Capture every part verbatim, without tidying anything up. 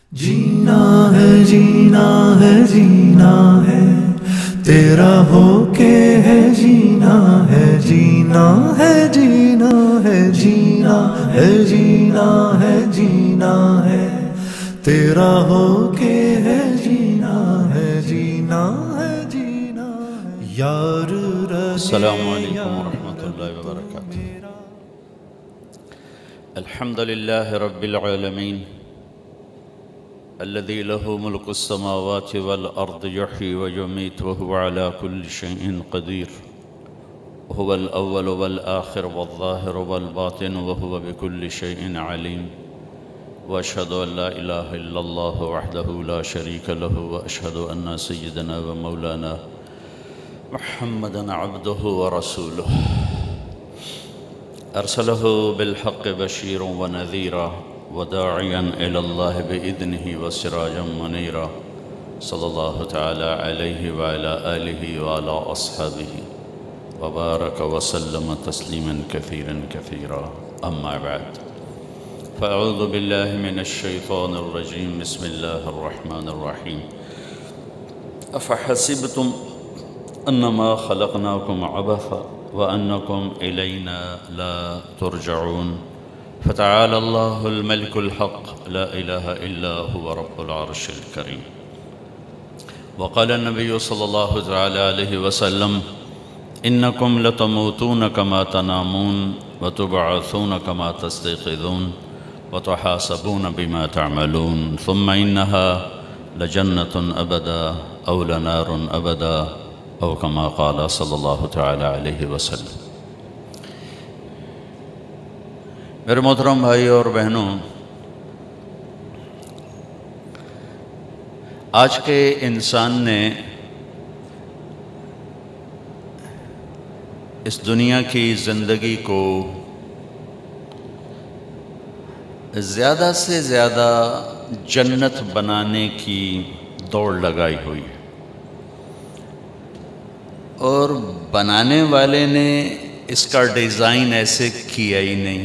جینا ہے جینا ہے جینا ہے تیرا ہو کے ہے جینا ہے جینا ہے جینا ہے جینا ہے جینا ہے جینا ہے تیرا ہو کے ہے جینا ہے جینا ہے جینا ہے یار السلام علیکم ورحمۃ اللہ وبرکاتہ۔ الحمد للہ رب العالمین الذي له ملك السماوات والأرض يحيي ويميت وهو على كل شيء قدير، هو الأول والآخر والظاهر والباطن وهو بكل شيء عليم، وأشهد أن لا إله إلا الله وحده لا شريك له، وأشهد أن سيدنا ومولانا محمدًا عبده ورسوله أرسله بالحق بشيرا ونذيرا وداعيا إلى الله بإذنه وسراجا منيرا، صلى الله تعالى عليه وعلى آله وعلى أصحابه وبارك وسلم تسليما كثيرا كثيرا، أما بعد، فأعوذ بالله من الشيطان الرجيم، بسم الله الرحمن الرحيم. أفحسبتم أنما خلقناكم عبثا وأنكم إلينا لا ترجعون، فتعالى الله الملك الحق لا إله إلا هو رب العرش الكريم. وقال النبي صلى الله تعالى عليه وسلم: إنكم لتموتون كما تنامون وتبعثون كما تستيقظون وتحاسبون بما تعملون، ثم إنها لجنة أبدا أو لنار أبدا أو كما قال صلى الله تعالى عليه وسلم. میرے محترم بھائی اور بہنوں، آج کے انسان نے اس دنیا کی زندگی کو زیادہ سے زیادہ جنت بنانے کی دوڑ لگائی ہوئی ہے، اور بنانے والے نے اس کا ڈیزائن ایسے کیا ہی نہیں۔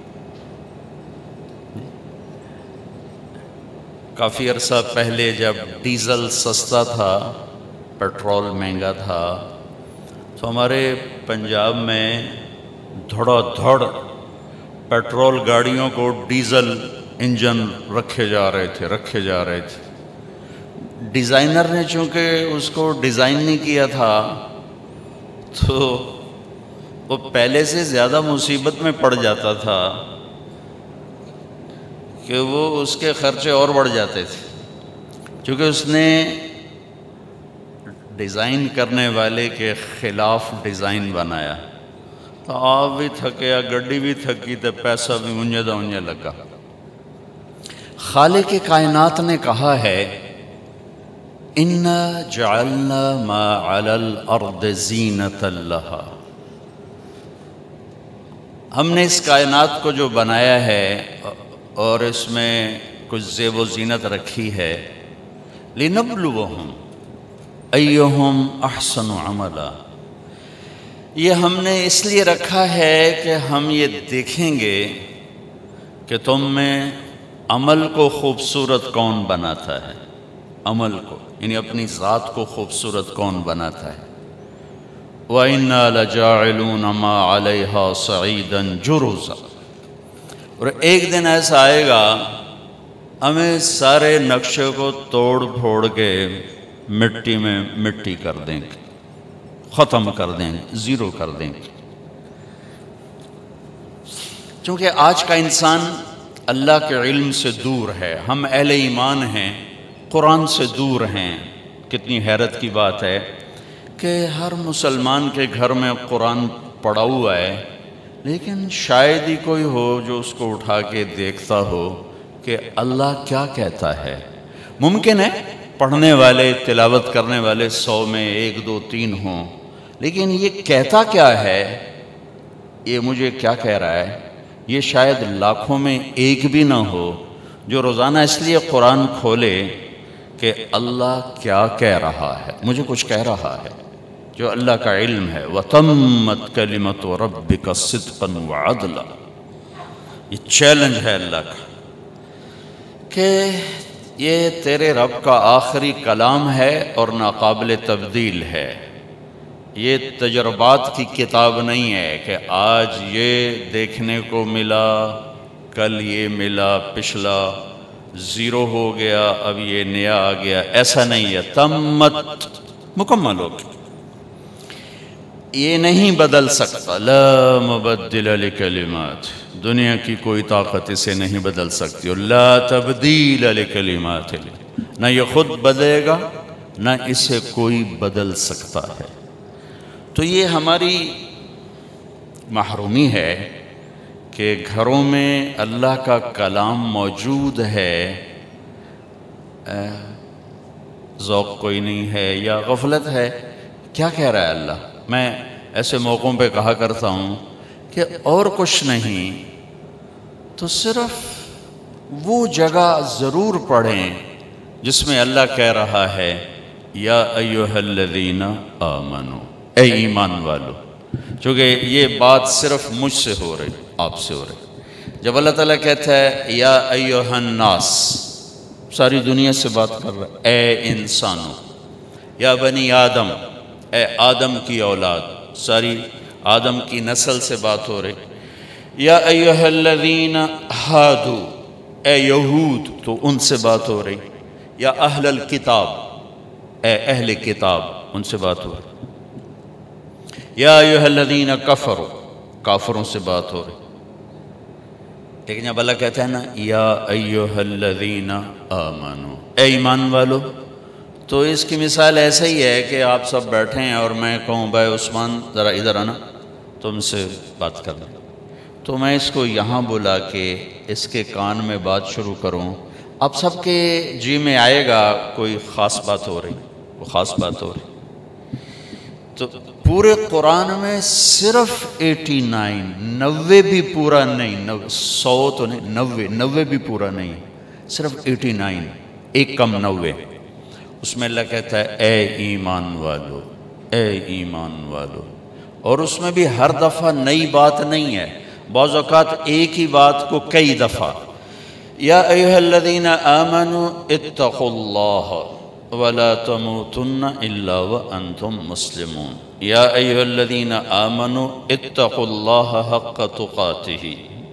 کافی عرصہ پہلے جب ڈیزل سستا تھا، پیٹرول مہنگا تھا، تو ہمارے پنجاب میں دھڑا دھڑ پیٹرول گاڑیوں کو ڈیزل انجن رکھے جا رہے تھے رکھے جا رہے تھے ڈیزائنر نے چونکہ اس کو ڈیزائن نہیں کیا تھا، تو وہ پہلے سے زیادہ مصیبت میں پڑ جاتا تھا کہ وہ اس کے خرچے اور بڑھ جاتے تھے، کیونکہ اس نے ڈیزائن کرنے والے کے خلاف ڈیزائن بنایا، تو آپ بھی تھکیا، گڈی بھی تھکی، تو پیسہ بھی انجے دا انجے لگا۔ خالق کائنات نے کہا ہے: اِنَّا جَعَلْنَا مَا عَلَى الْأَرْضِ زِينَةً لَهَا، ہم نے اس کائنات کو جو بنایا ہے اور اس میں کچھ زیب و زینت رکھی ہے، لِنَبْلُوَهُمْ أَيُّهُمْ أَحْسَنُ عَمَلًا، یہ ہم نے اس لیے رکھا ہے کہ ہم یہ دیکھیں گے کہ تم میں عمل کو خوبصورت کون بناتا ہے، عمل کو یعنی اپنی ذات کو خوبصورت کون بناتا ہے۔ وَإِنَّا لَجَاعِلُونَ مَا عَلَيْهَا صَعِيدًا جُرُزًا، اور ایک دن ایسا آئے گا ہمیں سارے نقشے کو توڑ پھوڑ کے مٹی میں مٹی کر دیں گے، ختم کر دیں گے، زیرو کر دیں گے۔ چونکہ آج کا انسان اللہ کے علم سے دور ہے، ہم اہل ایمان ہیں، قرآن سے دور ہیں۔ کتنی حیرت کی بات ہے کہ ہر مسلمان کے گھر میں قرآن پڑھا ہوا ہے، لیکن شاید ہی کوئی ہو جو اس کو اٹھا کے دیکھتا ہو کہ اللہ کیا کہتا ہے۔ ممکن ہے پڑھنے والے، تلاوت کرنے والے سو میں ایک دو تین ہوں، لیکن یہ کہتا کیا ہے، یہ مجھے کیا کہہ رہا ہے، یہ شاید لاکھوں میں ایک بھی نہ ہو جو روزانہ اس لیے قرآن کھولے کہ اللہ کیا کہہ رہا ہے، مجھے کچھ کہہ رہا ہے، جو اللہ کا علم ہے۔ وَتَمَّتْ كَلِمَةُ رَبِّكَ صِدْقًا وَعَدْلًا، یہ چیلنج ہے اللہ کا کہ یہ تیرے رب کا آخری کلام ہے اور ناقابل تبدیل ہے۔ یہ تجربات کی کتاب نہیں ہے کہ آج یہ دیکھنے کو ملا، کل یہ ملا، پچھلا زیرو ہو گیا، اب یہ نیا آ گیا، ایسا نہیں ہے۔ تمت، مکمل ہو گیا، یہ نہیں بدل سکتا۔ لا مبدل لکلمات، دنیا کی کوئی طاقت اسے نہیں بدل سکتی۔ لا تبدیل لکلمات، نہ یہ خود بدلے گا نہ اسے کوئی بدل سکتا ہے۔ تو یہ ہماری محرومی ہے کہ گھروں میں اللہ کا کلام موجود ہے، ذوق کوئی نہیں ہے یا غفلت ہے۔ کیا کہہ رہا ہے اللہ؟ میں ایسے موقعوں پہ کہا کرتا ہوں کہ اور کچھ نہیں تو صرف وہ جگہ ضرور پڑھیں جس میں اللہ کہہ رہا ہے یا ایھا الذین آمنو، اے ایمان والو۔ چونکہ یہ بات صرف مجھ سے ہو رہی، آپ سے ہو رہی۔ جب اللہ تعالیٰ کہتا ہے یا ایھا الناس، ساری دنیا سے بات کر رہا ہے، اے انسانو، یا بنی آدم، اے آدم کی اولاد، ساری آدم کی نسل سے بات ہو رہی۔ یا ایھا الذین ہادو، اے یہود، تو ان سے بات ہو رہی۔ یا اہل الکتاب، اے اہل کتاب، ان سے بات ہو رہی۔ یا ایھا الذین کفروا، کافروں سے بات ہو رہی۔ لیکن جب اللہ کہتا ہے نا یا ایھا الذین آمنو، اے ایمان والو، تو اس کی مثال ایسا ہی ہے کہ آپ سب بیٹھے ہیں اور میں کہوں بھائی عثمان ذرا ادھر آنا، تم سے بات کرنا، تو میں اس کو یہاں بلا کے اس کے کان میں بات شروع کروں، اب سب کے جی میں آئے گا کوئی خاص بات ہو رہی، وہ خاص بات ہو رہی۔ تو پورے قرآن میں صرف ایٹی نائن، نوے بھی پورا نہیں، سو تو نہیں، نوے نوے بھی پورا نہیں، صرف ایٹی نائن، ایک کم نوے، اس میں اللہ کہتا ہے اے ایمان والو، اے ایمان والو۔ اور اس میں بھی ہر دفعہ نئی بات نہیں ہے، بعض اوقات ایک ہی بات کو کئی دفعہ۔ یا ایھا الذین آمنوا اتقوا اللہ ولا تموتن الا وانتم مسلمون۔ یا ایھا الذین آمنوا اتقوا اللہ حق تقاتہ،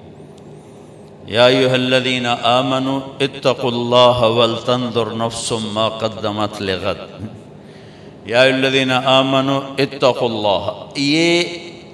یا ایھا الذین آمنوا اتقوا اللہ ولتنظر نفس ما قدمت لغد، یا ایھا الذین آمنوا اتقوا اللہ۔ یہ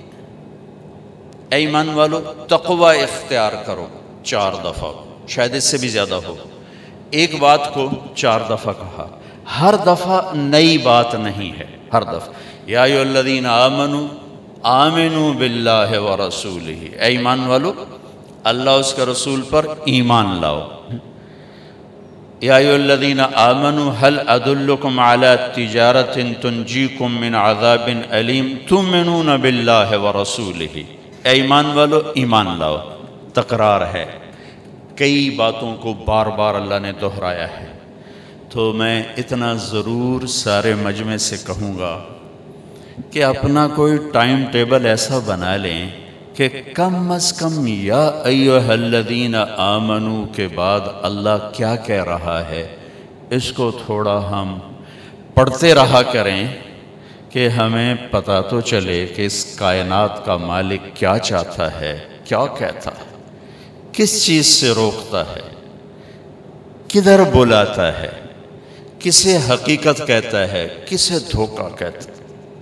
ایمان والو تقوی اختیار کرو، چار دفعہ، شاید اس سے بھی زیادہ ہو، ایک بات کو چار دفعہ کہا، ہر دفعہ نئی بات نہیں ہے، ہر دفعہ یا ایھا الذین آمنوا آمنوا باللہ ورسولہ، اے ایمان والو اللہ اس کے رسول پر ایمان لاؤ۔ یا ایھا الذین آمنوا هل ادلکم علی تجارۃ تنجیکم من عذاب علیم تؤمنون باللہ ورسولہ، اے ایمان والو ایمان لاؤ۔ تکرار ہے، کئی باتوں کو بار بار اللہ نے دہرایا ہے۔ تو میں اتنا ضرور سارے مجمع سے کہوں گا کہ اپنا کوئی ٹائم ٹیبل ایسا بنا لیں کہ کم از کم یا ایھا الذین آمنو کے بعد اللہ کیا کہہ رہا ہے اس کو تھوڑا ہم پڑھتے رہا کریں کہ ہمیں پتہ تو چلے کہ اس کائنات کا مالک کیا چاہتا ہے، کیا کہتا ہے، کس چیز سے روکتا ہے، کدھر بلاتا ہے، کسے حقیقت کہتا ہے، کسے دھوکہ کہتا ہے۔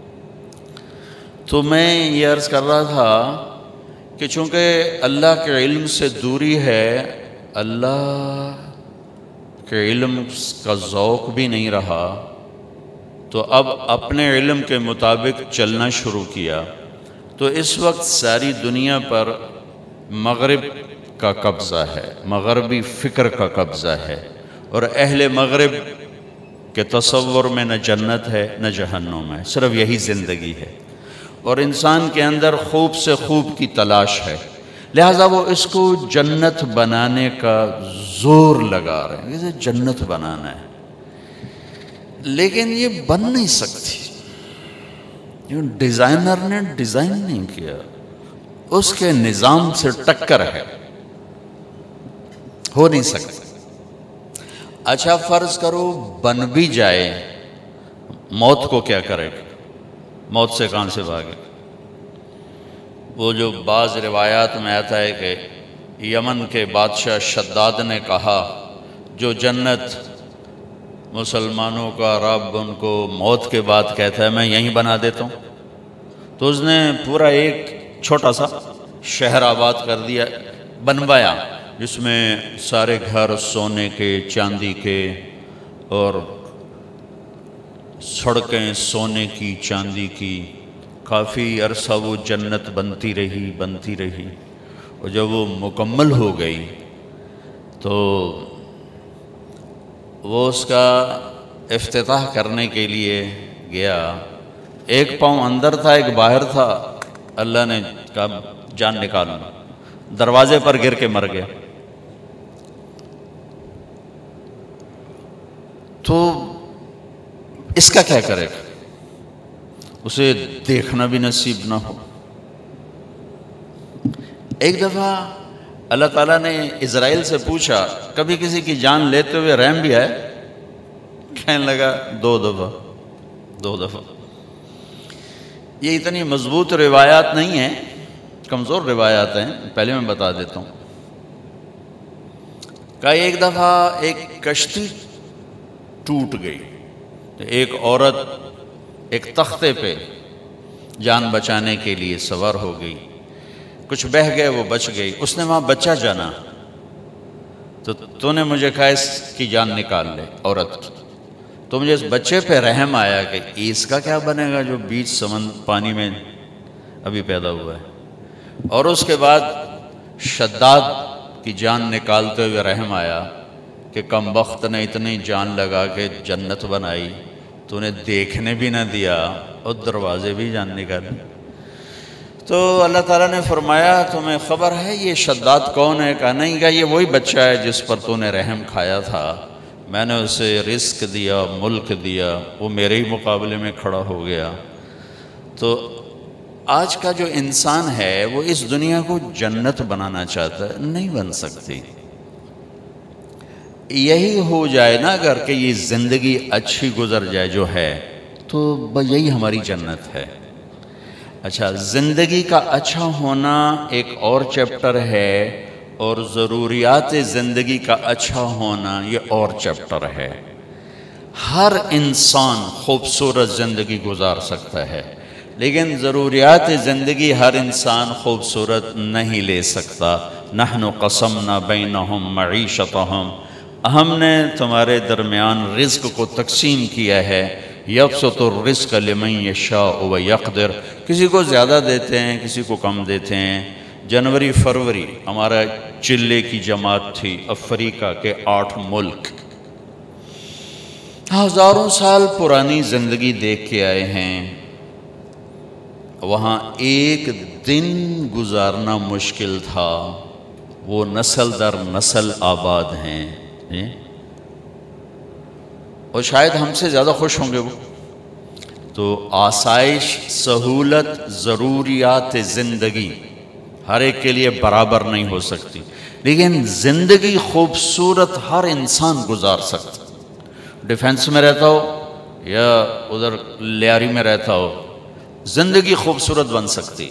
تو میں یہ عرض کر رہا تھا کہ چونکہ اللہ کے علم سے دوری ہے، اللہ کے علم کا ذوق بھی نہیں رہا، تو اب اپنے علم کے مطابق چلنا شروع کیا۔ تو اس وقت ساری دنیا پر مغرب کا قبضہ ہے، مغربی فکر کا قبضہ ہے، اور اہل مغرب کے تصور میں نہ جنت ہے نہ جہنم ہے، صرف یہی زندگی ہے، اور انسان کے اندر خوب سے خوب کی تلاش ہے، لہٰذا وہ اس کو جنت بنانے کا زور لگا رہے ہیں، اسے جنت بنانا ہے، لیکن یہ بن نہیں سکتی، ڈیزائنر نے ڈیزائن نہیں کیا، اس کے نظام سے ٹکر ہے، ہو نہیں سکتا۔ اچھا فرض کرو بن بھی جائے، موت کو کیا کرے گا؟ موت سے کہاں سے بھاگے؟ وہ جو بعض روایات میں آتا ہے کہ یمن کے بادشاہ شداد نے کہا جو جنت مسلمانوں کا رب ان کو موت کے بعد کہتا ہے میں یہیں بنا دیتا ہوں، تو اس نے پورا ایک چھوٹا سا شہر آباد کر دیا، بنوایا، جس میں سارے گھر سونے کے، چاندی کے، اور سڑکیں سونے کی، چاندی کی، کافی عرصہ وہ جنت بنتی رہی بنتی رہی اور جب وہ مکمل ہو گئی تو وہ اس کا افتتاح کرنے کے لیے گیا، ایک پاؤں اندر تھا ایک باہر تھا، اللہ نے کہا جان نکالنا، دروازے پر گر کے مر گیا۔ تو اس کا کیا کرے گا؟ اسے دیکھنا بھی نصیب نہ ہو۔ ایک دفعہ اللہ تعالیٰ نے اسرائیل سے پوچھا کبھی کسی کی جان لیتے ہوئے رحم بھی آئے؟ کہنے لگا دو دفعہ دو دفعہ یہ اتنی مضبوط روایات نہیں ہیں، کمزور روایات ہیں، پہلے میں بتا دیتا ہوں۔ کہ ایک دفعہ ایک کشتی ٹوٹ گئی، ایک عورت ایک تختے پہ جان بچانے کے لیے سوار ہو گئی، کچھ بہہ گئے وہ بچ گئی، اس نے وہاں بچہ جانا، تو تو نے مجھے کہا اس کی جان نکال لے، عورت کی، تو مجھے اس بچے پہ رحم آیا کہ اس کا کیا بنے گا جو بیچ سمند پانی میں ابھی پیدا ہوا ہے۔ اور اس کے بعد شداد کی جان نکالتے ہوئے رحم آیا کہ کم بخت نے اتنی جان لگا کے جنت بنائی تو انہیں دیکھنے بھی نہ دیا اور دروازے بھی جان نکالے۔ تو اللہ تعالیٰ نے فرمایا تمہیں خبر ہے یہ شداد کون ہے؟ کہا نہیں، کہا یہ وہی بچہ ہے جس پر تو نے رحم کھایا تھا، میں نے اسے رزق دیا، ملک دیا، وہ میرے ہی مقابلے میں کھڑا ہو گیا۔ تو آج کا جو انسان ہے وہ اس دنیا کو جنت بنانا چاہتا ہے، نہیں بن سکتی۔ یہی ہو جائے نا اگر کہ یہ زندگی اچھی گزر جائے جو ہے تو یہی ہماری جنت ہے۔ اچھا، زندگی کا اچھا ہونا ایک اور چیپٹر ہے، اور ضروریات زندگی کا اچھا ہونا یہ اور چیپٹر ہے۔ ہر انسان خوبصورت زندگی گزار سکتا ہے، لیکن ضروریات زندگی ہر انسان خوبصورت نہیں لے سکتا۔ نحن قسمنا بینہم معیشتہم، ہم نے تمہارے درمیان رزق کو تقسیم کیا ہے۔ یبسط الرزق لمن یشاء ویقدر، کسی کو زیادہ دیتے ہیں کسی کو کم دیتے ہیں۔ جنوری فروری ہمارا چلے کی جماعت تھی، افریقہ کے آٹھ ملک، ہزاروں سال پرانی زندگی دیکھ کے آئے ہیں، وہاں ایک دن گزارنا مشکل تھا، وہ نسل در نسل آباد ہیں، اور شاید ہم سے زیادہ خوش ہوں گے وہ۔ تو آسائش، سہولت، ضروریات زندگی ہر ایک کے لیے برابر نہیں ہو سکتی، لیکن زندگی خوبصورت ہر انسان گزار سکتا، ڈیفنس میں رہتا ہو یا ادھر لیاری میں رہتا ہو، زندگی خوبصورت بن سکتی۔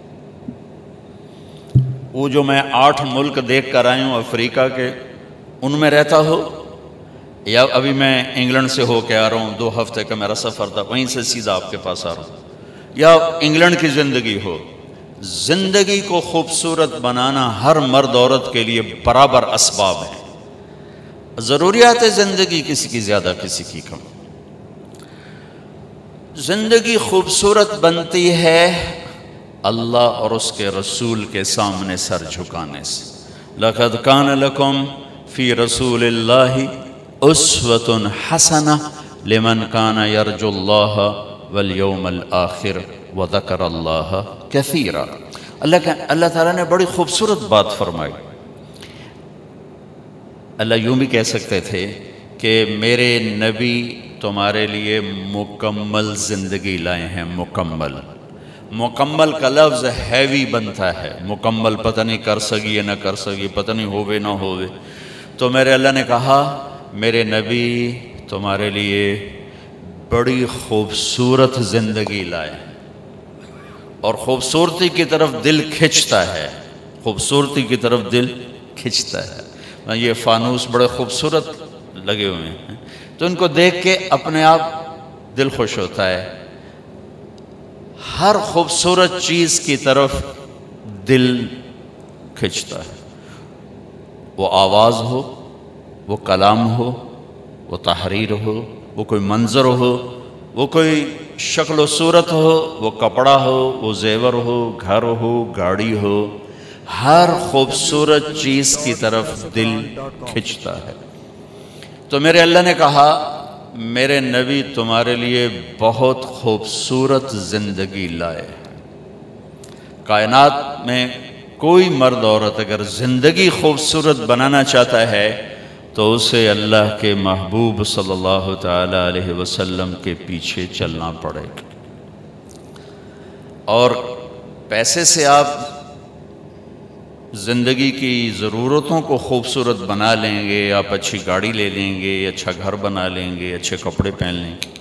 وہ جو میں آٹھ ملک دیکھ کر آئی ہوں افریقہ کے، ان میں رہتا ہو، یا ابھی میں انگلینڈ سے ہو کے آ رہا ہوں، دو ہفتے کا میرا سفر تھا، وہیں سے سیدھا آپ کے پاس آ رہا ہوں، یا انگلینڈ کی زندگی ہو، زندگی کو خوبصورت بنانا ہر مرد عورت کے لیے برابر اسباب ہیں۔ ضروریات زندگی کسی کی زیادہ کسی کی کم۔ زندگی خوبصورت بنتی ہے اللہ اور اس کے رسول کے سامنے سر جھکانے سے۔ لَقَدْ كَانَ لَكُمْ فِي رَسُولِ اللَّهِ أُسْوَةٌ حَسَنَةٌ لِمَنْ كَانَ يَرْجُو اللَّهَ وَالْيَوْمَ الْآخِرَ وَذَكَرَ اللَّهَ كَثِيرًا۔ اللہ کا اللہ تعالیٰ نے بڑی خوبصورت بات فرمائی۔ اللہ یوں بھی کہہ سکتے تھے کہ میرے نبی تمہارے لیے مکمل زندگی لائے ہیں، مکمل۔ مکمل کا لفظ ہیوی بنتا ہے، مکمل پتہ نہیں کر سکی یا نہ کر سکی، پتہ نہیں ہوئے نہ ہوئے، تو میرے اللہ نے کہا میرے نبی تمہارے لیے بڑی خوبصورت زندگی لائے اور خوبصورتی کی طرف دل کھنچتا ہے، خوبصورتی کی طرف دل کھنچتا ہے۔ یہ فانوس بڑے خوبصورت لگے ہوئے ہیں تو ان کو دیکھ کے اپنے آپ دل خوش ہوتا ہے۔ ہر خوبصورت چیز کی طرف دل کھنچتا ہے، وہ آواز ہو، وہ کلام ہو، وہ تحریر ہو، وہ کوئی منظر ہو، وہ کوئی شکل و صورت ہو، وہ کپڑا ہو، وہ زیور ہو، گھر ہو، گاڑی ہو، ہر خوبصورت چیز کی طرف دل کھنچتا ہے۔ تو میرے اللہ نے کہا میرے نبی تمہارے لیے بہت خوبصورت زندگی لائے۔ کائنات میں کوئی مرد عورت اگر زندگی خوبصورت بنانا چاہتا ہے تو اسے اللہ کے محبوب صلی اللہ تعالی علیہ وسلم کے پیچھے چلنا پڑے گا۔ اور پیسے سے آپ زندگی کی ضرورتوں کو خوبصورت بنا لیں گے، آپ اچھی گاڑی لے لیں گے، اچھا گھر بنا لیں گے، اچھے کپڑے پہن لیں گے۔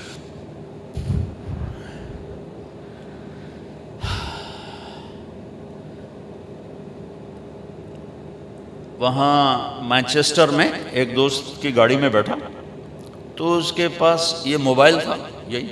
وہاں مانچسٹر میں ایک دوست کی گاڑی میں بیٹھا تو اس کے پاس یہ موبائل تھا، یہی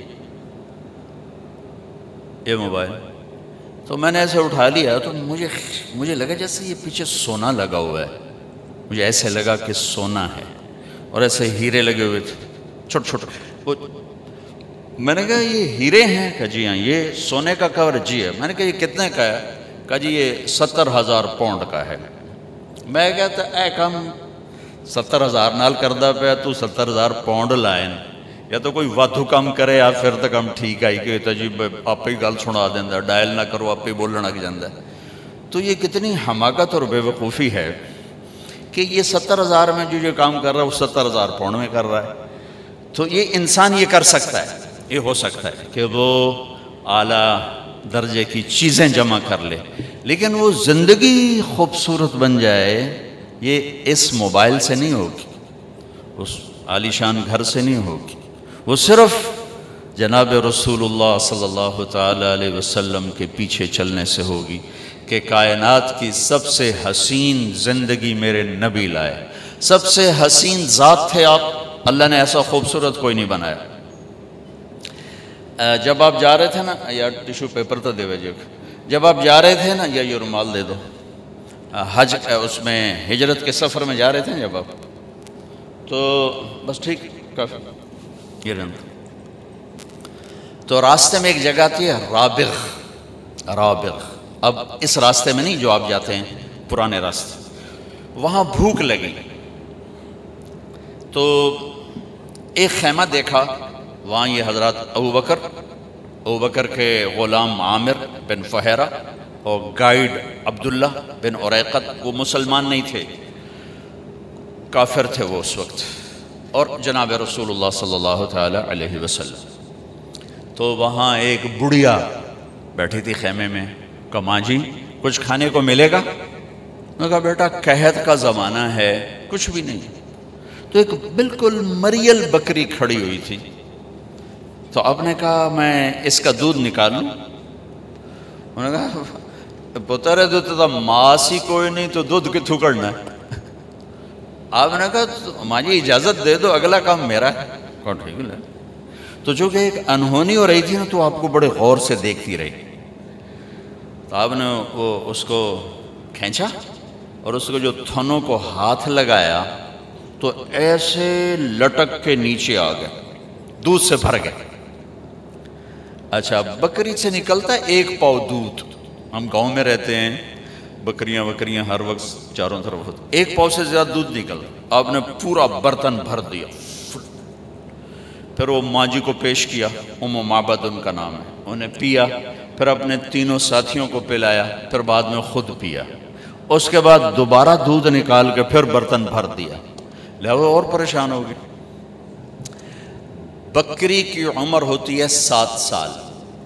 یہ موبائل، تو میں نے ایسے اٹھا لیا تو مجھے مجھے لگا جیسے یہ پیچھے سونا لگا ہوا ہے، مجھے ایسے لگا کہ سونا ہے اور ایسے ہیرے لگے ہوئے تھے چھوٹے چھوٹے۔ میں نے کہا یہ ہیرے ہیں؟ کہ جی ہاں۔ یہ سونے کا کور؟ جی ہے۔ میں نے کہا یہ کتنے کا ہے؟ کہا جی یہ ستر ہزار پاؤنڈ کا ہے۔ میں کہتا اے کم ستر ہزار نال کردہ پیا تو ستر ہزار پاؤنڈ لائن، یا تو کوئی وادھو کام کرے یا پھر تک ہم ٹھیک آئی کہ تجیب آپ ہی گل سنا دیندہ، ڈائل نہ کرو آپ ہی بولنا لگ جاندہ۔ تو یہ کتنی حماقت اور بے وقوفی ہے کہ یہ ستر ہزار میں جو جو کام کر رہا ہے وہ ستر ہزار پاؤنڈ میں کر رہا ہے۔ تو یہ انسان یہ کر سکتا ہے، یہ ہو سکتا ہے کہ وہ اعلیٰ درجے کی چیزیں جمع کر لے، لیکن وہ زندگی خوبصورت بن جائے یہ اس موبائل سے نہیں ہوگی، اس عالی شان گھر سے نہیں ہوگی، وہ صرف جناب رسول اللہ صلی اللہ تعالی علیہ وسلم کے پیچھے چلنے سے ہوگی کہ کائنات کی سب سے حسین زندگی میرے نبی لائے۔ سب سے حسین ذات تھے آپ، اللہ نے ایسا خوبصورت کوئی نہیں بنایا۔ جب آپ جا رہے تھے نا، یا ٹیشو پیپر تو دے وجہ جب آپ جا رہے تھے نا، یا یہ رومال دے دو، حج اس میں ہجرت کے سفر میں جا رہے تھے جب آپ، تو بس ٹھیک کافی یہ رہنا، تو راستے میں ایک جگہ تھی رابغ، رابغ اب اس راستے میں نہیں جو آپ جاتے ہیں، پرانے راستے، وہاں بھوک لگی تو ایک خیمہ دیکھا، وہاں یہ حضرات ابو بکر ابو بکر کے غلام عامر بن فہرہ اور گائیڈ عبداللہ بن عریقت، وہ مسلمان نہیں تھے، کافر تھے وہ اس وقت، اور جناب رسول اللہ صلی اللہ تعالی علیہ وسلم۔ تو وہاں ایک بڑھیا بیٹھی تھی خیمے میں، کہا ماں جی کچھ کھانے کو ملے گا؟ میں کہا بیٹا قحط کا زمانہ ہے، کچھ بھی نہیں۔ تو ایک بالکل مریل بکری کھڑی ہوئی تھی، تو آپ نے کہا میں اس کا دودھ نکالوں؟ انہوں نے کہا پتر ہے دودھ تو ماس ہی کوئی نہیں تو دودھ کتھوں کرنا ہے؟ آپ نے کہا ماں جی اجازت دے دو، اگلا کام میرا ہے۔ کہا ٹھیک ہے۔ تو جو کہ ایک انہونی ہو رہی تھی نا، تو آپ کو بڑے غور سے دیکھتی رہی، تو آپ نے وہ اس کو کھینچا اور اس کو جو تھنوں کو ہاتھ لگایا تو ایسے لٹک کے نیچے آ گئے، دودھ سے بھر گئے۔ اچھا بکری سے نکلتا ہے ایک پاؤ دودھ، ہم گاؤں میں رہتے ہیں، بکریاں بکریاں ہر وقت چاروں طرف ہوتی، ایک پاؤ سے زیادہ دودھ نکل، آپ نے پورا برتن بھر دیا، پھر وہ ماں جی کو پیش کیا، ام معبد ان کا نام ہے، انہیں پیا، پھر اپنے تینوں ساتھیوں کو پلایا، پھر بعد میں خود پیا، اس کے بعد دوبارہ دودھ نکال کے پھر برتن بھر دیا، لہذا اور پریشان ہو گئے۔ بکری کی عمر ہوتی ہے سات سال،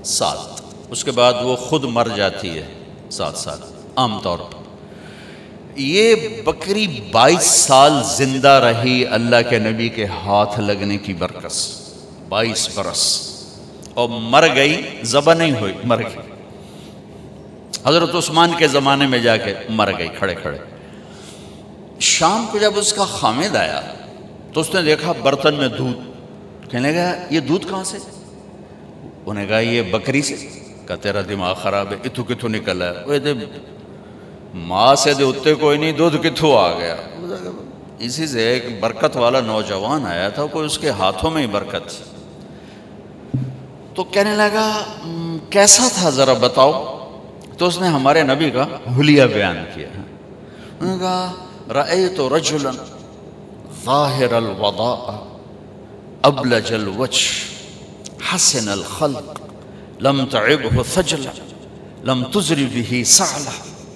سات، اس کے بعد وہ خود مر جاتی ہے، سات سال عام طور پر۔ یہ بکری بائیس سال زندہ رہی اللہ کے نبی کے ہاتھ لگنے کی برکت سے، بائیس برس، اور مر گئی، ذبح نہیں ہوئی، مر گئی۔ حضرت عثمان کے زمانے میں جا کے مر گئی کھڑے کھڑے۔ شام کو جب اس کا خامد آیا تو اس نے دیکھا برتن میں دودھ، کہنے لگا یہ دودھ کہاں سے؟ انہیں کہا یہ بکری سے۔ کہا تیرا دماغ خراب ہے، اتھو کتھو نکل ہے؟ وہ دے ماں سے دے اتے کوئی نہیں، دودھ کتھو آ گیا؟ اسی سے ایک برکت والا نوجوان آیا تھا، کوئی اس کے ہاتھوں میں ہی برکت تھی۔ تو کہنے لگا کیسا تھا ذرا بتاؤ؟ تو اس نے ہمارے نبی کا حلیہ بیان کیا۔ انہوں نے کہا رأیت رجلا ظاہر الوضاء ابلج الوجه حسن الخلق لم تعبه ثجلة لم تزر به سعلة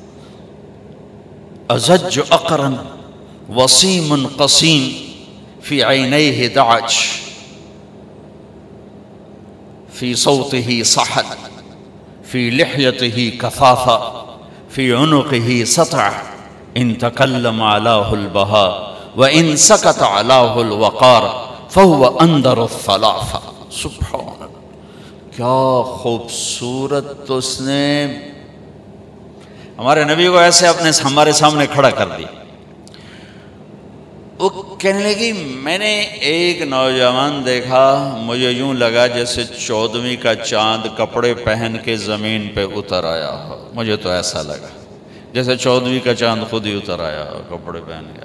أزج أقرا وصيم قصيم في عينيه دعج في صوته صحل في لحيته كثافة في عنقه سطع إن تكلم علاه البهاء وإن سكت علاه الوقار فهو أندر الثلاثة۔ سبحان اللہ، کیا خوبصورت اس نے ہمارے نبی کو ایسے اپنے ہمارے سامنے کھڑا کر دی۔ وہ کہنے لگی میں نے ایک نوجوان دیکھا، مجھے یوں لگا جیسے چودھویں کا چاند کپڑے پہن کے زمین پہ اتر آیا ہو، مجھے تو ایسا لگا جیسے چودھویں کا چاند خود ہی اتر آیا ہو کپڑے پہن گیا۔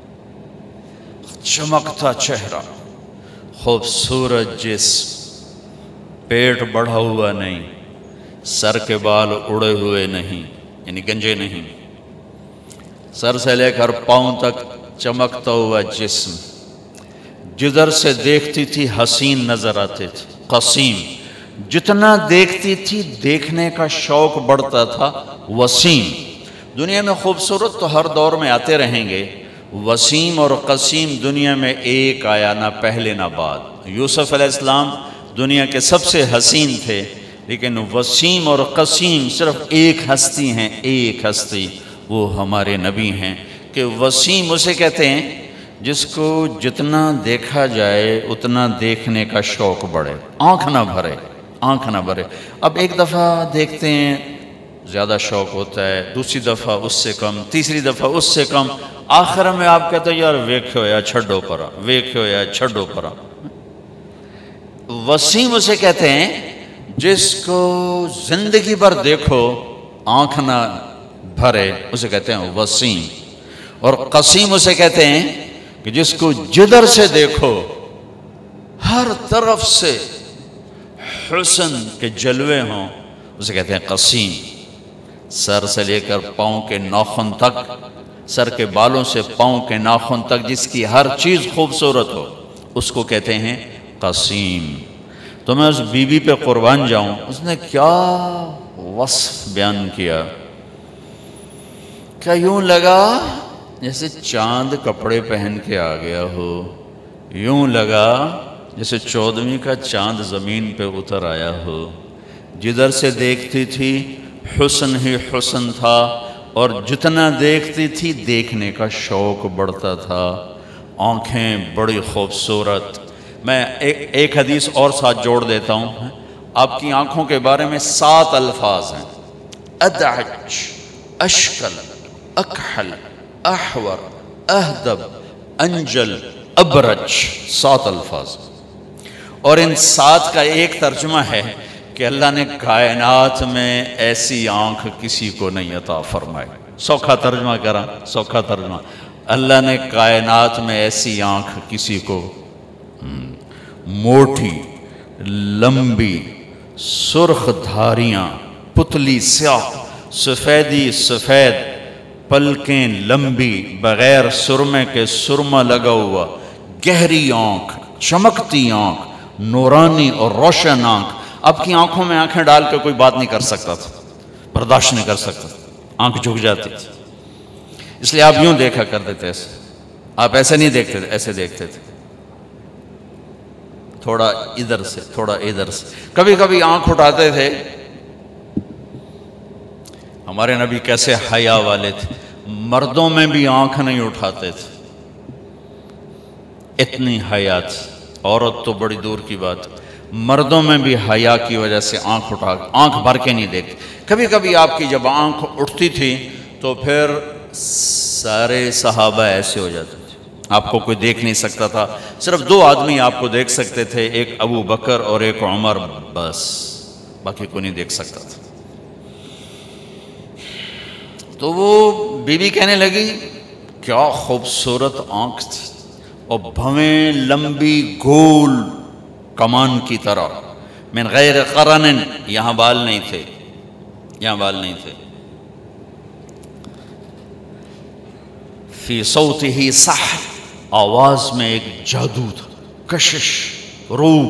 چمکتا چہرہ، خوبصورت جسم، پیٹ بڑھا ہوا نہیں، سر کے بال اڑے ہوئے نہیں، یعنی گنجے نہیں، سر سے لے کر پاؤں تک چمکتا ہوا جسم، جدھر سے دیکھتی تھی حسین نظر آتے تھے، قسیم، جتنا دیکھتی تھی دیکھنے کا شوق بڑھتا تھا، وسیم۔ دنیا میں خوبصورت تو ہر دور میں آتے رہیں گے، وسیم اور قسیم دنیا میں ایک آیا، نہ پہلے نہ بعد۔ یوسف علیہ السلام دنیا کے سب سے حسین تھے، لیکن وسیم اور قسیم صرف ایک ہستی ہیں، ایک ہستی، وہ ہمارے نبی ہیں۔ کہ وسیم اسے کہتے ہیں جس کو جتنا دیکھا جائے اتنا دیکھنے کا شوق بڑھے، آنکھ نہ بھرے، آنکھ نہ بھرے۔ اب ایک دفعہ دیکھتے ہیں زیادہ شوق ہوتا ہے، دوسری دفعہ اس سے کم، تیسری دفعہ اس سے کم، آخر میں آپ کہتے ہیں یار ویکھو یا چھڑو پرا، ویکھو یا چھڑو پرا۔ وسیم اسے کہتے ہیں جس کو زندگی بھر دیکھو آنکھ نہ بھرے، اسے کہتے ہیں وسیم۔ اور قسیم اسے کہتے ہیں کہ جس کو جدھر سے دیکھو ہر طرف سے حسن کے جلوے ہوں، اسے کہتے ہیں قسیم۔ سر سے لے کر پاؤں کے ناخن تک، سر کے بالوں سے پاؤں کے ناخن تک جس کی ہر چیز خوبصورت ہو، اس کو کہتے ہیں قسیم۔ تو میں اس بی بی پہ قربان جاؤں، اس نے کیا وصف بیان کیا، کیا یوں لگا جیسے چاند کپڑے پہن کے آ گیا ہو، یوں لگا جیسے چودھویں کا چاند زمین پہ اتر آیا ہو، جدھر سے دیکھتی تھی حسن ہی حسن تھا، اور جتنا دیکھتی تھی دیکھنے کا شوق بڑھتا تھا، آنکھیں بڑی خوبصورت۔ میں ایک ایک حدیث اور ساتھ جوڑ دیتا ہوں، آپ کی آنکھوں کے بارے میں سات الفاظ ہیں، ادعج، اشکل، اکحل، احور، اہدب، انجل، ابرج، سات الفاظ۔ اور ان سات کا ایک ترجمہ ہے کہ اللہ نے کائنات میں ایسی آنکھ کسی کو نہیں عطا فرمائی۔ سوکھا ترجمہ کرا، سوکھا ترجمہ، اللہ نے کائنات میں ایسی آنکھ کسی کو، موٹی، لمبی، سرخ دھاریاں، پتلی سیاہ، سفیدی سفید، پلکیں لمبی، بغیر سرمے کے سرما لگا ہوا، گہری آنکھ، چمکتی آنکھ، نورانی اور روشن آنکھ۔ آپ کی آنکھوں میں آنکھیں ڈال کے کوئی بات نہیں کر سکتا تھا، برداشت نہیں کر سکتا تھا، آنکھ جھک جاتی تھی۔ اس لیے آپ یوں دیکھا کرتے تھے، ایسے آپ ایسے نہیں دیکھتے تھے، ایسے دیکھتے تھے، تھوڑا ادھر سے تھوڑا ادھر سے۔ کبھی کبھی آنکھ اٹھاتے تھے، ہمارے نبی کیسے حیا والے تھے، مردوں میں بھی آنکھ نہیں اٹھاتے تھے، اتنی حیا تھی۔ عورت تو بڑی دور کی بات، مردوں میں بھی حیا کی وجہ سے آنکھ اٹھا آنکھ بھر کے نہیں دیکھتے۔ کبھی کبھی آپ کی جب آنکھ اٹھتی تھی تو پھر سارے صحابہ ایسے ہو جاتے تھے، آپ کو کوئی دیکھ نہیں سکتا تھا، صرف دو آدمی آپ کو دیکھ سکتے تھے، ایک ابو بکر اور ایک عمر، بس باقی کوئی نہیں دیکھ سکتا تھا۔ تو وہ بی بی کہنے لگی کیا خوبصورت آنکھ تھی، اور بھویں لمبی گول کمان کی طرح، من غیر قرن، یہاں بال نہیں تھے، یہاں بال نہیں تھے۔ فی صوتہ سحر، آواز میں ایک جادو تھا، کشش، روح،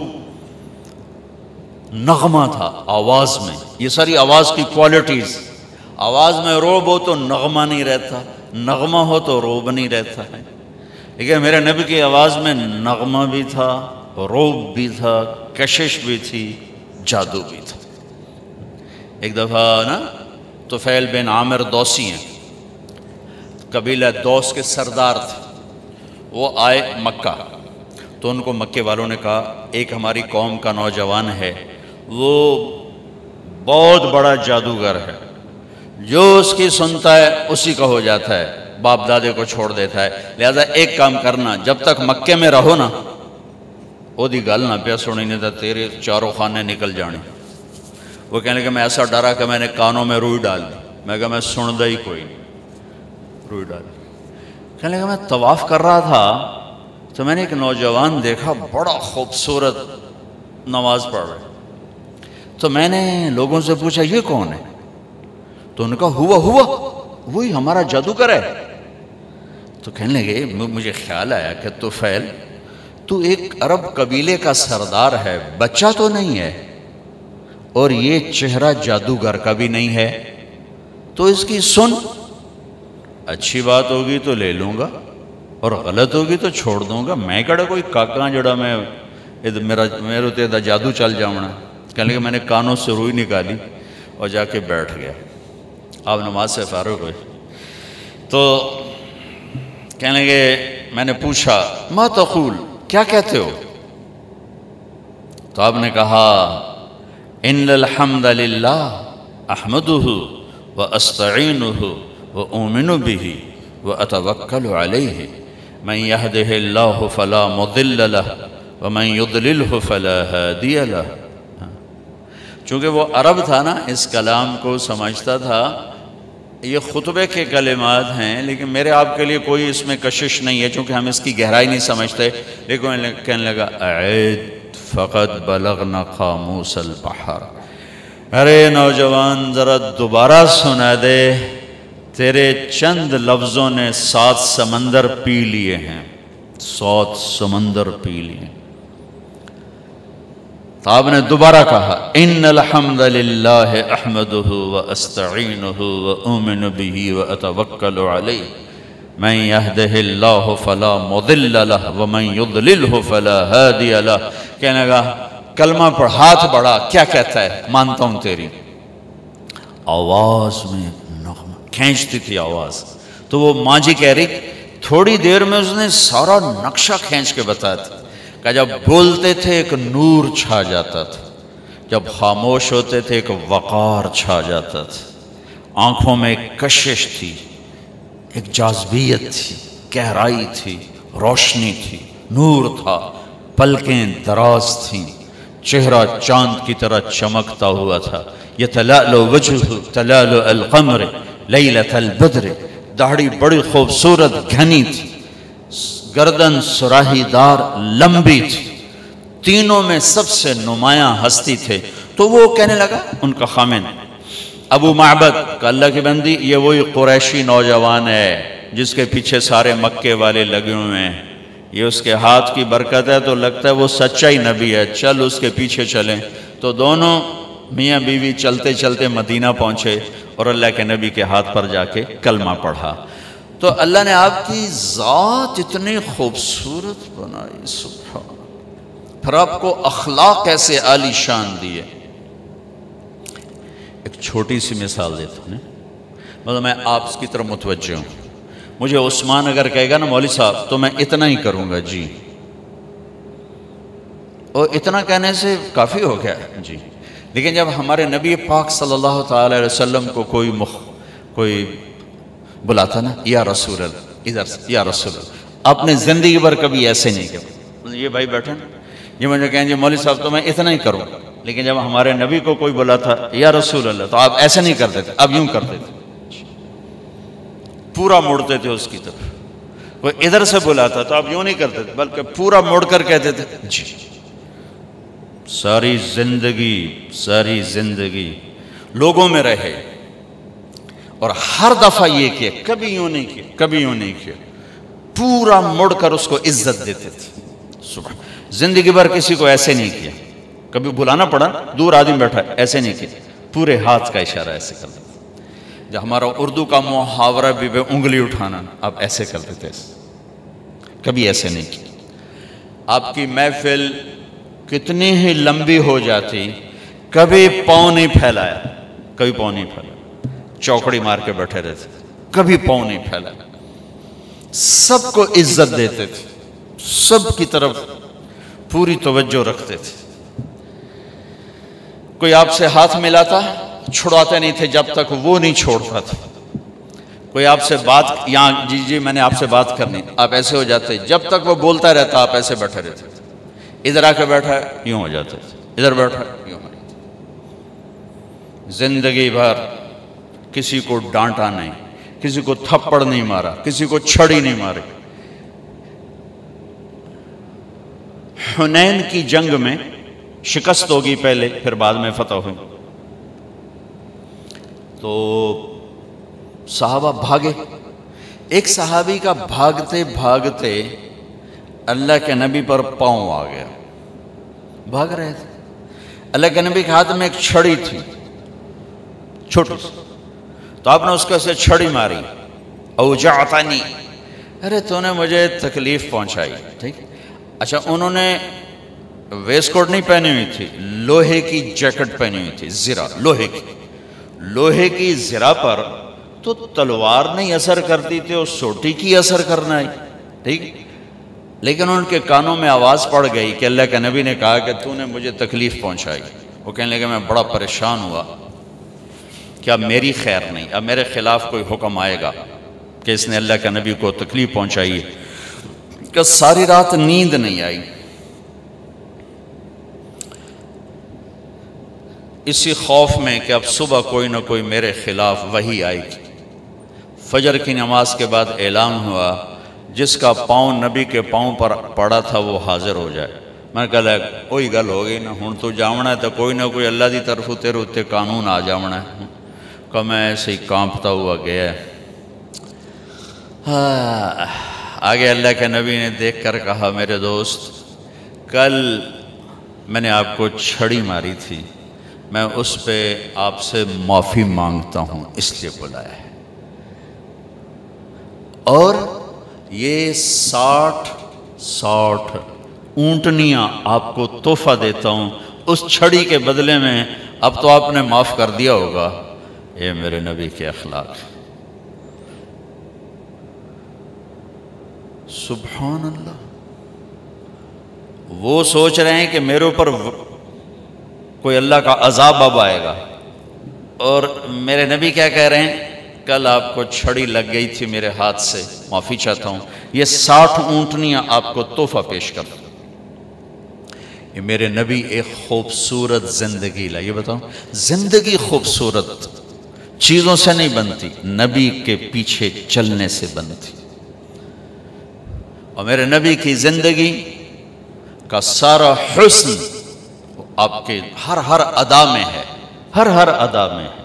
نغمہ تھا آواز میں۔ یہ ساری آواز کی کوالٹیز، آواز میں روب ہو تو نغمہ نہیں رہتا، نغمہ ہو تو روب نہیں رہتا ہے، لیکن میرے نبی کی آواز میں نغمہ بھی تھا، روب بھی تھا، کشش بھی تھی، جادو بھی تھا۔ ایک دفعہ نا طفیل بن عامر دوسی ہیں، قبیلہ دوس کے سردار تھے، وہ آئے مکہ، تو ان کو مکے والوں نے کہا ایک ہماری قوم کا نوجوان ہے، وہ بہت بڑا جادوگر ہے، جو اس کی سنتا ہے اسی کا ہو جاتا ہے، باپ دادے کو چھوڑ دیتا ہے، لہذا ایک کام کرنا، جب تک مکے میں رہو نا وہ دی گل نہ پیا سنی، نہیں تھا تیرے چاروں خانے نکل جانے۔ وہ کہنے لگا میں ایسا ڈرا کہ میں نے کانوں میں روئی ڈال دی، میں کہا میں سندا ہی کوئی نہیں، روئی ڈال دی۔ کہنے لگا میں طواف کر رہا تھا تو میں نے ایک نوجوان دیکھا بڑا خوبصورت نماز پڑھ رہا، تو میں نے لوگوں سے پوچھا یہ کون ہے، تو ان کا ہوا ہوا وہی ہمارا جادوگر ہے۔ تو کہنے لگے مجھے خیال آیا کہ طفیل تو ایک عرب قبیلے کا سردار ہے، بچہ تو نہیں ہے، اور یہ چہرہ جادوگر کا بھی نہیں ہے، تو اس کی سن، اچھی بات ہوگی تو لے لوں گا اور غلط ہوگی تو چھوڑ دوں گا، میں کڑا کوئی کاکاں جڑا میں میرا میرے تے دا جادو چل جاؤنا۔ کہنے لگے میں نے کانوں سے روئی نکالی اور جا کے بیٹھ گیا۔ آپ نماز سے فارغ ہوئے تو کہنے لگے میں نے پوچھا ما تقول، کیا کہتے ہو؟ تو آپ نے کہا ان الحمد للہ احمدہ واستعینہ واؤمن بہ واتوکل علیہ من یہدہ اللہ فلا مضل لہ ومن یضللہ فلا ہادی لہ۔ چونکہ وہ عرب تھا نا، اس کلام کو سمجھتا تھا، یہ خطبے کے کلمات ہیں، لیکن میرے آپ کے لیے کوئی اس میں کشش نہیں ہے چونکہ ہم اس کی گہرائی نہیں سمجھتے، لیکن کہنے لگا اعید فقد بلغنا قاموس البحر، ارے نوجوان ذرا دوبارہ سنا دے، تیرے چند لفظوں نے سات سمندر پی لیے ہیں، سات سمندر پی لیے ہیں۔ تو آپ نے دوبارہ کہا ان الحمد للہ احمدہ واستعینہ واؤمن بہ واتوکل علیہ من یہدہ اللہ فلا مضل لہ ومن یضللہ فلا ہادی لہ۔ کہنے لگا کلمہ پر ہاتھ بڑھا، کیا کہتا ہے؟ مانتا ہوں تیری آواز میں نغمہ، کھینچتی تھی آواز۔ تو وہ ماں جی کہہ رہی تھوڑی دیر میں اس نے سارا نقشہ کھینچ کے بتایا تھا کہ جب بولتے تھے ایک نور چھا جاتا تھا، جب خاموش ہوتے تھے ایک وقار چھا جاتا تھا، آنکھوں میں ایک کشش تھی، ایک جاذبیت تھی، گہرائی تھی، روشنی تھی، نور تھا، پلکیں دراز تھیں، چہرہ چاند کی طرح چمکتا ہوا تھا، یتلألؤ وجہہ تلألؤ القمر لیلۃ البدر، داڑھی بڑی خوبصورت گھنی تھی، گردن سراہی دار لمبی تھی، تینوں میں سب سے نمایاں ہستی تھے۔ تو وہ کہنے لگا ان کا خامن ابو معبد کہ اللہ کی بندی یہ وہی قریشی نوجوان ہے جس کے پیچھے سارے مکے والے لگے ہوئے ہیں، یہ اس کے ہاتھ کی برکت ہے تو لگتا ہے وہ سچا ہی نبی ہے، چل اس کے پیچھے چلیں۔ تو دونوں میاں بیوی چلتے چلتے مدینہ پہنچے اور اللہ کے نبی کے ہاتھ پر جا کے کلمہ پڑھا۔ تو اللہ نے آپ کی ذات اتنی خوبصورت بنائی، سبحان، پھر آپ کو اخلاق ایسے عالی شان دیے۔ ایک چھوٹی سی مثال دیتا ہوں، مطلب میں آپ کی طرف متوجہ ہوں۔ مجھے عثمان اگر کہے گا نا مولوی صاحب تو میں اتنا ہی کروں گا جی، اور اتنا کہنے سے کافی ہو گیا جی. لیکن جب ہمارے نبی پاک صلی اللہ تعالی علیہ وسلم کو کوئی مخ کوئی بلاتا نا یا رسول اللہ ادھر سے یا رسول اللہ، آپ نے زندگی بھر کبھی ایسے نہیں کیا. یہ بھائی بیٹھے نا یہ مجھے کہیں جی مولوی صاحب تو میں اتنا ہی کروں، لیکن جب ہمارے نبی کو کوئی بلاتا یا رسول اللہ تو آپ ایسے نہیں کرتے تھے، آپ یوں کرتے تھے، پورا موڑتے تھے اس کی طرف. کوئی ادھر سے بلاتا تو آپ یوں نہیں کرتے تھے بلکہ پورا موڑ کر کہتے تھے جی. ساری زندگی ساری زندگی لوگوں میں رہے اور ہر دفعہ یہ کیا، کبھی یوں نہیں کیا کبھی یوں نہیں کیا، پورا مڑ کر اس کو عزت دیتے تھے. سبحان، زندگی بھر کسی کو ایسے نہیں کیا، کبھی بلانا پڑا دور آدمی بیٹھا ایسے نہیں کیا، پورے ہاتھ کا اشارہ ایسے کرتے تھے. جب ہمارا اردو کا محاورہ بھی بے انگلی اٹھانا آپ ایسے کرتے تھے، کبھی ایسے نہیں کیا. آپ کی محفل کتنی ہی لمبی ہو جاتی کبھی پاؤں نہیں پھیلایا، کبھی پاؤں نہیں پھیلایا، چوکڑی مار کے بیٹھے رہتے تھے، کبھی پاؤں نہیں پھیلایا. سب کو عزت دیتے تھے، سب کی طرف پوری توجہ رکھتے تھے. کوئی آپ سے ہاتھ ملاتا چھڑاتے نہیں تھے جب تک وہ نہیں چھوڑتا تھا. کوئی آپ سے بات یہاں جی جی میں نے آپ سے بات کرنی، آپ ایسے ہو جاتے، جب تک وہ بولتا رہتا آپ ایسے بیٹھے رہتے. ادھر آ کے بیٹھا ہے یوں ہو جاتے، ادھر بیٹھا ہے یوں ہو جاتے. زندگی بھر کسی کو ڈانٹا نہیں، کسی کو تھپڑ نہیں مارا، کسی کو چھڑی نہیں ماری. حنین کی جنگ میں شکست ہوگی پہلے، پھر بعد میں فتح ہوئی. تو صحابہ بھاگے. ایک صحابی کا بھاگتے بھاگتے اللہ کے نبی پر پاؤں آ گیا. بھاگ رہے تھے، اللہ کے نبی کے ہاتھ میں ایک چھڑی تھی چھوٹی سی، تو آپ نے اس کو ایسے چھڑی ماری. اوجعتنی، ارے تو نے مجھے تکلیف پہنچائی. ٹھیک، اچھا انہوں نے ویسٹ کوٹ نہیں پہنی ہوئی تھی، لوہے کی جیکٹ پہنی ہوئی تھی، زرہ لوہے کی. لوہے کی زرہ پر تو تلوار نہیں اثر کرتی تھی، اور سوٹی کی اثر کرنا ہے. ٹھیک، لیکن ان کے کانوں میں آواز پڑ گئی کہ اللہ کے نبی نے کہا کہ تو نے مجھے تکلیف پہنچائی. وہ کہنے لگے میں بڑا پریشان ہوا کہ اب میری خیر نہیں، اب میرے خلاف کوئی حکم آئے گا کہ اس نے اللہ کے نبی کو تکلیف پہنچائی ہے. کہ ساری رات نیند نہیں آئی. اسی خوف میں کہ اب صبح کوئی نہ کوئی میرے خلاف وحی آئے گی. فجر کی نماز کے بعد اعلان ہوا جس کا پاؤں نبی کے پاؤں پر پڑا تھا وہ حاضر ہو جائے. میں نے کہا کوئی گل ہو گئی نا، ہوں تو جاؤنا ہے تو کوئی نہ کوئی اللہ دی طرف تیرے اتنے قانون آ جاؤنا ہے. کہ میں ایسے ہی کانپتا ہوا گیا. آگے اللہ کے نبی نے دیکھ کر کہا میرے دوست کل میں نے آپ کو چھڑی ماری تھی، میں اس پہ آپ سے معافی مانگتا ہوں اس لیے بلایا ہے، اور یہ ساٹھ ساٹھ اونٹنیاں آپ کو تحفہ دیتا ہوں اس چھڑی کے بدلے میں. اب تو آپ نے معاف کر دیا ہوگا. یہ میرے نبی کے اخلاق. سبحان اللہ. وہ سوچ رہے ہیں کہ میرے اوپر کوئی اللہ کا عذاب اب آئے گا، اور میرے نبی کیا کہہ رہے ہیں کل آپ کو چھڑی لگ گئی تھی میرے ہاتھ سے، معافی چاہتا ہوں، یہ ساٹھ اونٹنیاں آپ کو تحفہ پیش کرتا ہوں. یہ میرے نبی ایک خوبصورت زندگی لا. یہ بتاؤ زندگی خوبصورت چیزوں سے نہیں بنتی، نبی کے پیچھے چلنے سے بنتی. اور میرے نبی کی زندگی کا سارا حسن آپ کے ہر ہر ادا میں ہے، ہر ہر ادا میں ہے.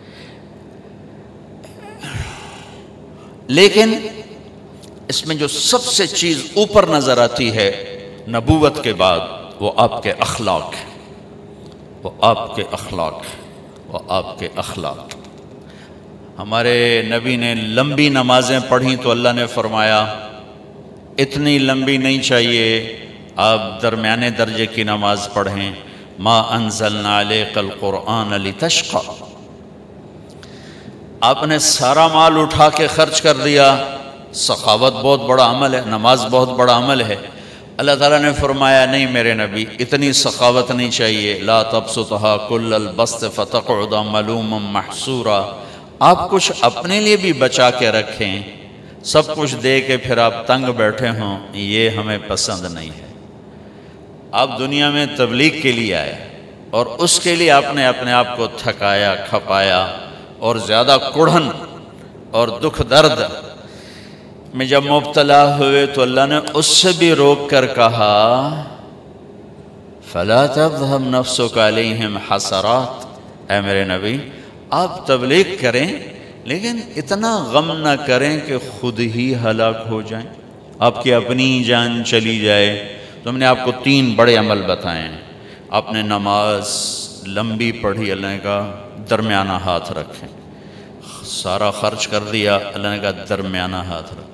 لیکن اس میں جو سب سے چیز اوپر نظر آتی ہے نبوت کے بعد وہ آپ کے اخلاق ہے، وہ آپ کے اخلاق ہے، وہ آپ کے اخلاق. ہمارے نبی نے لمبی نمازیں پڑھیں تو اللہ نے فرمایا اتنی لمبی نہیں چاہیے، آپ درمیانے درجے کی نماز پڑھیں. ما انزلنا علیک القرآن لتشقى. آپ نے سارا مال اٹھا کے خرچ کر دیا، سخاوت بہت بڑا عمل ہے، نماز بہت بڑا عمل ہے۔ اللہ تعالیٰ نے فرمایا نہیں میرے نبی، اتنی سخاوت نہیں چاہیے، لا تبسطها کل البسط فتقعد ملوما محسورا، آپ کچھ اپنے لیے بھی بچا کے رکھیں، سب کچھ دے کے پھر آپ تنگ بیٹھے ہوں، یہ ہمیں پسند نہیں ہے۔ آپ دنیا میں تبلیغ کے لیے آئے اور اس کے لیے آپ نے اپنے آپ کو تھکایا کھپایا اور زیادہ کڑھن اور دکھ درد میں جب مبتلا ہوئے تو اللہ نے اس سے بھی روک کر کہا فَلَا تَذْهَبْ نَفْسُكَ عَلَيْهِمْ حَسَرَاتٍ، اے میرے نبی آپ تبلیغ کریں لیکن اتنا غم نہ کریں کہ خود ہی ہلاک ہو جائیں، آپ کی اپنی جان چلی جائے۔ تو ہم نے آپ کو تین بڑے عمل بتائے ہیں۔ آپ نے نماز لمبی پڑھی، اللہ نے کہا درمیانہ ہاتھ رکھیں، سارا خرچ کر دیا، اللہ نے کہا درمیانہ ہاتھ رکھیں۔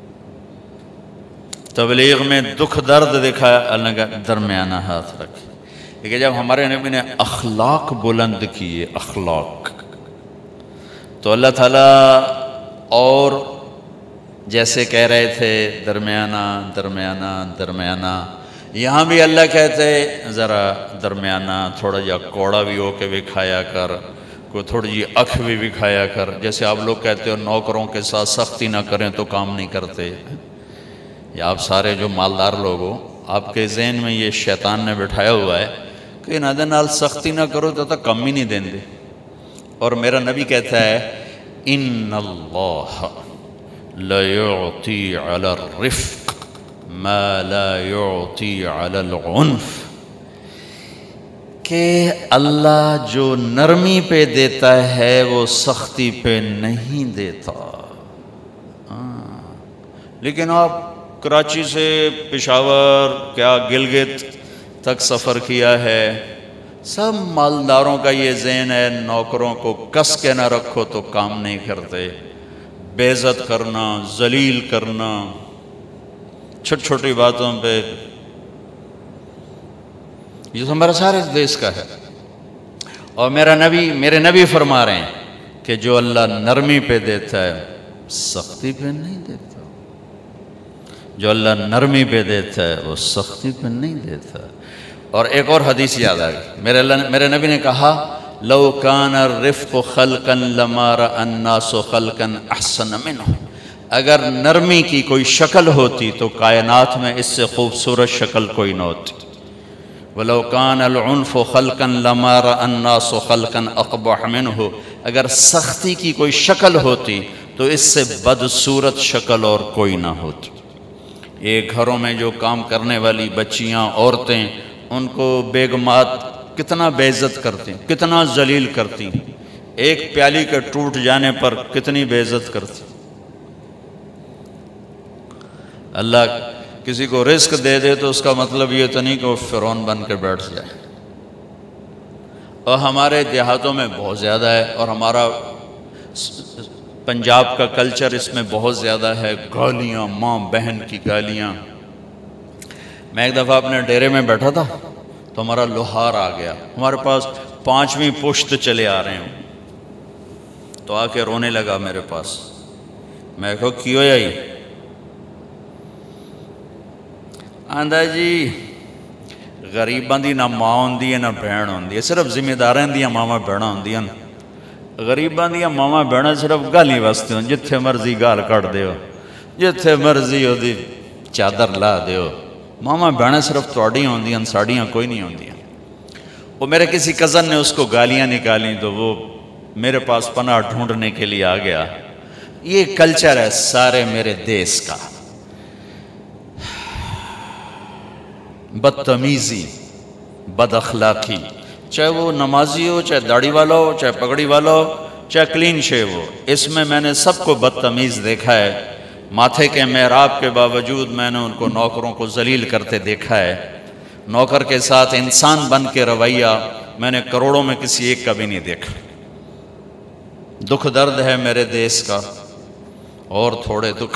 تبلیغ میں دکھ درد دکھایا، اللہ نے کہا درمیانہ ہاتھ رکھیں۔ لیکن جب ہمارے نبی نے اخلاق بلند کیے، اخلاق، تو اللہ تعالیٰ اور جیسے کہہ رہے تھے درمیانہ درمیانہ درمیانہ، یہاں بھی اللہ کہتے ذرا درمیانہ، تھوڑا جا کوڑا بھی ہو کے بھی کھایا کر، کوئی تھوڑی جی اکھ بھی بھی کھایا کر، جیسے آپ لوگ کہتے ہو نوکروں کے ساتھ سختی نہ کریں تو کام نہیں کرتے، یا آپ سارے جو مالدار لوگ ہو، آپ کے ذہن میں یہ شیطان نے بٹھایا ہوا ہے کہ نہ دے نال سختی نہ کرو تو تک کم ہی نہیں دیں دے۔ اور میرا نبی کہتا ہے ان اللہ لَيُعْطِي عَلَى الرِّفْقِ مَا لَا يُعْطِي عَلَى الْعُنْفِ، کہ اللہ جو نرمی پہ دیتا ہے وہ سختی پہ نہیں دیتا۔ لیکن آپ کراچی سے پشاور کیا گلگت تک سفر کیا ہے، سب مالداروں کا یہ ذہن ہے نوکروں کو کس کے نہ رکھو تو کام نہیں کرتے، بے عزت کرنا، ذلیل کرنا، چھوٹی چھوٹی باتوں پہ، یہ تو ہمارا سارے دیش کا ہے۔ اور میرا نبی میرے نبی فرما رہے ہیں کہ جو اللہ نرمی پہ دیتا ہے سختی پہ نہیں دیتا، جو اللہ نرمی پہ دیتا ہے وہ سختی پہ نہیں دیتا۔ اور ایک اور حدیث یاد آ گئی، میرے اللہ میرے نبی نے کہا لو کان الرفق خلقا لما رأى الناس خلقا احسن منه، اگر نرمی کی کوئی شکل ہوتی تو کائنات میں اس سے خوبصورت شکل کوئی نہ ہوتی۔ وَلَوْ كَانَ الْعُنْفُ خَلْقًا لَمَا رَأَى النَّاسُ خَلْقًا أَقْبَحَ مِنْهُ، اگر سختی کی کوئی شکل ہوتی تو اس سے بدصورت شکل اور کوئی نہ ہوتی۔ یہ گھروں میں جو کام کرنے والی بچیاں، عورتیں، ان کو بیگمات کتنا بے عزت کرتی، کتنا ذلیل کرتی، ایک پیالی کے ٹوٹ جانے پر کتنی بے عزت کرتی۔ اللہ کسی کو رزق دے دے تو اس کا مطلب یہ تو نہیں کہ وہ فرعون بن کے بیٹھ جائے۔ اور ہمارے دیہاتوں میں بہت زیادہ ہے، اور ہمارا پنجاب کا کلچر اس میں بہت زیادہ ہے، گالیاں، ماں بہن کی گالیاں۔ میں ایک دفعہ اپنے ڈیرے میں بیٹھا تھا تو ہمارا لوہار آ گیا، ہمارے پاس پانچویں پشت چلے آ رہے ہیں، تو آ کے رونے لگا میرے پاس۔ میں کہا کیوں آئی؟ آندہ جی غریباں دی نہ ماں ہوندی ہے نہ بہن ہوندی ہے، صرف ذمہ داراں دیاں ماواں بہناں ہوندیاں، غریباں دیاں ماواں بہناں صرف گالی واسطے ہوں، جتھے مرضی گال کٹ دیو، جتھے مرضی ہو دی چادر لا دیو، ماواں بہناں صرف تواڈیاں ہوندیاں، ساڈیاں کوئی نہیں ہوندیاں۔ وہ میرے کسی کزن نے اس کو گالیاں نکالیں تو وہ میرے پاس پناہ ڈھونڈنے کے لیے آ گیا۔ یہ کلچر ہے سارے میرے دیس کا، بدتمیزی، بد اخلاقی، چاہے وہ نمازی ہو، چاہے داڑھی والا ہو، چاہے پگڑی والا ہو، چاہے کلین شیو ہو، اس میں میں نے سب کو بدتمیز دیکھا ہے۔ ماتھے کے محراب کے باوجود میں نے ان کو نوکروں کو ذلیل کرتے دیکھا ہے۔ نوکر کے ساتھ انسان بن کے رویہ میں نے کروڑوں میں کسی ایک کا بھی نہیں دیکھا۔ دکھ درد ہے میرے دیس کا، اور تھوڑے دکھ۔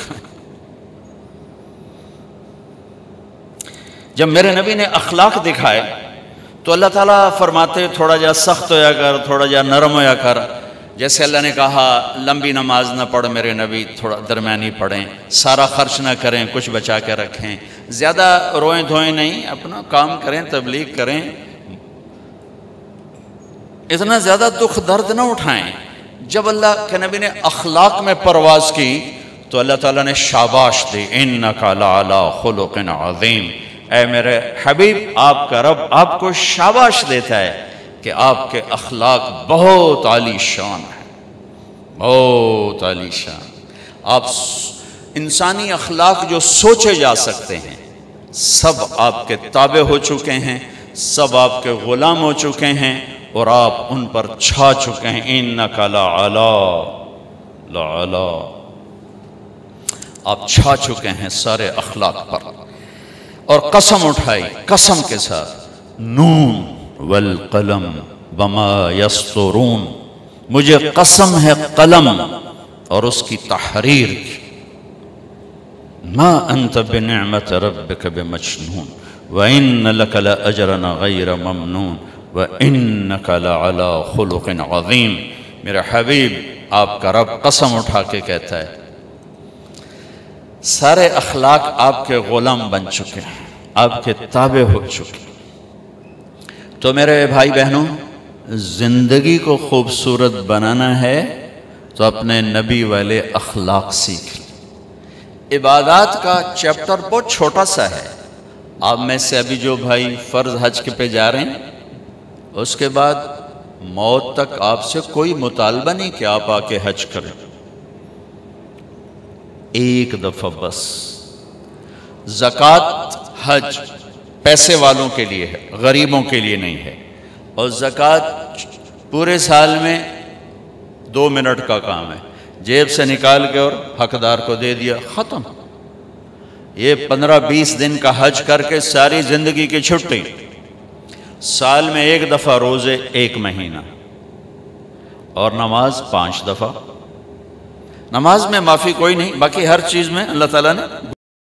جب میرے نبی نے اخلاق دکھائے تو اللہ تعالیٰ فرماتے تھوڑا جا سخت ہویا کر، تھوڑا جا نرم ہویا کر، جیسے اللہ نے کہا لمبی نماز نہ پڑھ میرے نبی، تھوڑا درمیانی پڑھیں، سارا خرچ نہ کریں، کچھ بچا کے رکھیں، زیادہ روئیں دھوئیں نہیں، اپنا کام کریں، تبلیغ کریں، اتنا زیادہ دکھ درد نہ اٹھائیں۔ جب اللہ کے نبی نے اخلاق میں پرواز کی تو اللہ تعالیٰ نے شاباش دی، اِنَّكَ لَعَلَىٰ خُلُقٍ عَظِيمٍ، اے میرے حبیب آپ کا رب آپ کو شاباش دیتا ہے کہ آپ کے اخلاق بہت عالی شان ہیں، بہت عالی شان۔ آپ انسانی اخلاق جو سوچے جا سکتے ہیں سب آپ کے تابع ہو چکے ہیں، سب آپ کے غلام ہو چکے ہیں اور آپ ان پر چھا چکے ہیں۔ اِنَّكَ لَعَلَىٰ لَعَلَىٰ، آپ چھا چکے ہیں سارے اخلاق پر۔ اور قسم اٹھائی قسم کے ساتھ، نون والقلم وما یسطرون، مجھے قسم ہے قلم اور اس کی تحریر کی، ما انت بنعمت ربک بمجنون وان لک لاجرا غیر ممنون وانک لعلی خلق عظیم۔ میرے حبیب آپ کا رب قسم اٹھا کے کہتا ہے سارے اخلاق آپ کے غلام بن چکے ہیں، آپ کے تابع ہو چکے ہیں۔ تو میرے بھائی بہنوں، زندگی کو خوبصورت بنانا ہے تو اپنے نبی والے اخلاق سیکھ لیں۔ عبادات کا چیپٹر بہت چھوٹا سا ہے۔ آپ میں سے ابھی جو بھائی فرض حج کے پہ جا رہے ہیں، اس کے بعد موت تک آپ سے کوئی مطالبہ نہیں کہ آپ آ کے حج کریں، ایک دفعہ بس۔ زکوٰۃ حج پیسے والوں کے لیے ہے، غریبوں کے لیے نہیں ہے، اور زکوٰۃ پورے سال میں دو منٹ کا کام ہے، جیب سے نکال کے اور حقدار کو دے دیا، ختم۔ یہ پندرہ بیس دن کا حج کر کے ساری زندگی کی چھٹی، سال میں ایک دفعہ روزے ایک مہینہ، اور نماز پانچ دفعہ۔ نماز میں معافی کوئی نہیں، باقی ہر چیز میں اللہ تعالیٰ نے